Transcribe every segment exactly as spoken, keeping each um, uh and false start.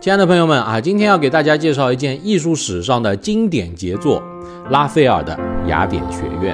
亲爱的朋友们啊，今天要给大家介绍一件艺术史上的经典杰作——拉斐尔的雅典学院。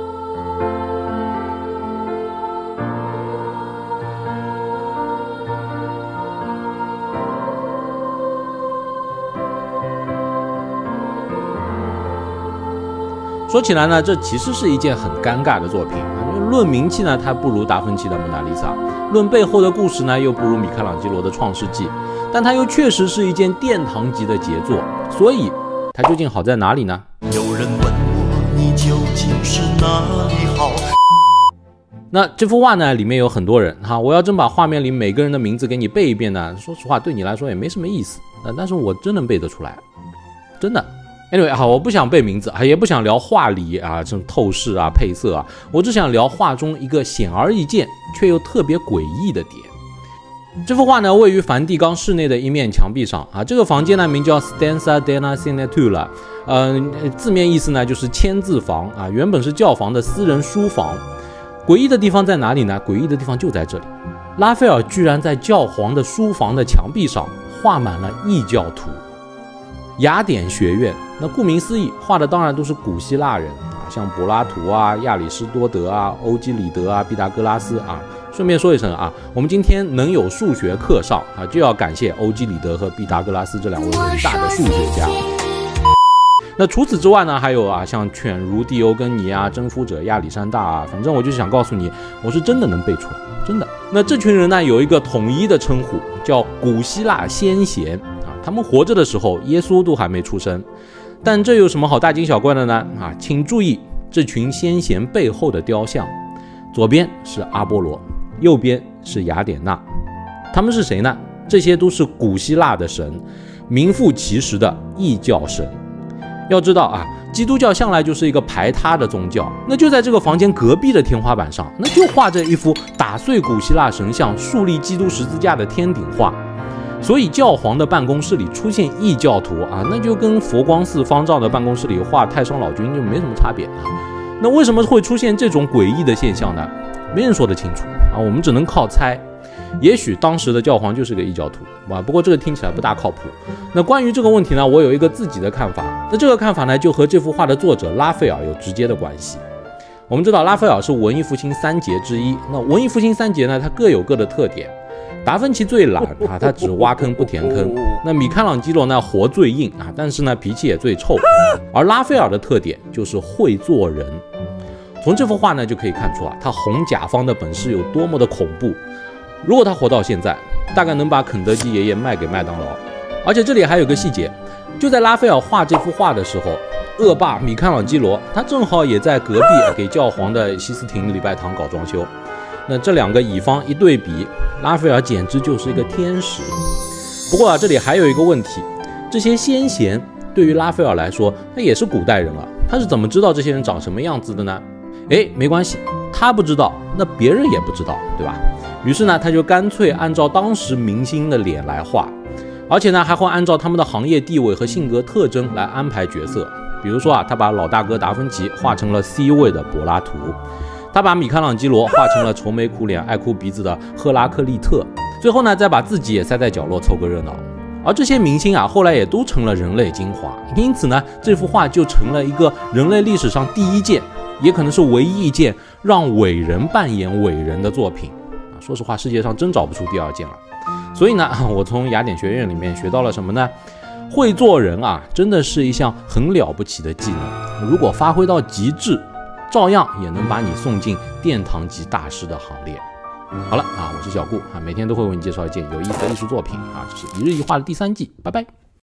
说起来呢，这其实是一件很尴尬的作品。论名气呢，它不如达芬奇的《蒙娜丽莎》；论背后的故事呢，又不如米开朗基罗的《创世纪》。但它又确实是一件殿堂级的杰作，所以它究竟好在哪里呢？ 有人问我，你究竟是哪里好？ 那这幅画呢，里面有很多人哈，我要真把画面里每个人的名字给你背一遍呢，说实话，对你来说也没什么意思。呃，但是我真能背得出来，真的。Anyway， 好，我不想背名字，也不想聊画理啊，这种透视啊、配色啊，我只想聊画中一个显而易见却又特别诡异的点。这幅画呢，位于梵蒂冈室内的一面墙壁上啊。这个房间呢，名叫 Stanza della Signatura， 呃，字面意思呢就是签字房啊，原本是教皇的私人书房。诡异的地方在哪里呢？诡异的地方就在这里，拉斐尔居然在教皇的书房的墙壁上画满了异教徒。雅典学院，那顾名思义，画的当然都是古希腊人啊，像柏拉图啊、亚里士多德啊、欧几里得啊、毕达哥拉斯啊。顺便说一声啊，我们今天能有数学课上啊，就要感谢欧几里得和毕达哥拉斯这两位伟大的数学家。那除此之外呢，还有啊，像犬儒狄欧根尼啊、征服者亚历山大啊，反正我就是想告诉你，我是真的能背出来，真的。那这群人呢，有一个统一的称呼，叫古希腊先贤啊。他们活着的时候，耶稣都还没出生。但这有什么好大惊小怪的呢？啊，请注意这群先贤背后的雕像，左边是阿波罗，右边是雅典娜。他们是谁呢？这些都是古希腊的神，名副其实的异教神。要知道啊，基督教向来就是一个排他的宗教。那就在这个房间隔壁的天花板上，那就画着一幅打碎古希腊神像、树立基督十字架的天顶画。所以教皇的办公室里出现异教徒啊，那就跟佛光寺方丈的办公室里画太上老君就没什么差别啊。那为什么会出现这种诡异的现象呢？没人说得清楚啊，我们只能靠猜。也许当时的教皇就是个异教徒啊，不过这个听起来不大靠谱。那关于这个问题呢，我有一个自己的看法。那这个看法呢，就和这幅画的作者拉斐尔有直接的关系。我们知道拉斐尔是文艺复兴三杰之一，那文艺复兴三杰呢，它各有各的特点。达芬奇最懒啊，他只挖坑不填坑。那米开朗基罗呢，活最硬啊，但是呢脾气也最臭。而拉斐尔的特点就是会做人。从这幅画呢就可以看出啊，他红甲方的本事有多么的恐怖。如果他活到现在，大概能把肯德基爷爷卖给麦当劳。而且这里还有个细节，就在拉斐尔画这幅画的时候，恶霸米开朗基罗他正好也在隔壁给教皇的西斯廷礼拜堂搞装修。那这两个乙方一对比，拉斐尔简直就是一个天使。不过啊，这里还有一个问题，这些先贤对于拉斐尔来说，他也是古代人啊，他是怎么知道这些人长什么样子的呢？哎，没关系，他不知道，那别人也不知道，对吧？于是呢，他就干脆按照当时明星的脸来画，而且呢，还会按照他们的行业地位和性格特征来安排角色。比如说啊，他把老大哥达芬奇画成了 C 位的柏拉图。他把米开朗基罗画成了愁眉苦脸、爱哭鼻子的赫拉克利特，最后呢，再把自己也塞在角落凑个热闹。而这些明星啊，后来也都成了人类精华，因此呢，这幅画就成了一个人类历史上第一件，也可能是唯一一件让伟人扮演伟人的作品。啊，说实话，世界上真找不出第二件了。所以呢，我从雅典学院里面学到了什么呢？会做人啊，真的是一项很了不起的技能，如果发挥到极致，照样也能把你送进殿堂级大师的行列。好了啊，我是小顾啊，每天都会为你介绍一件有意思的艺术作品啊，这是一日一画的第三季，拜拜。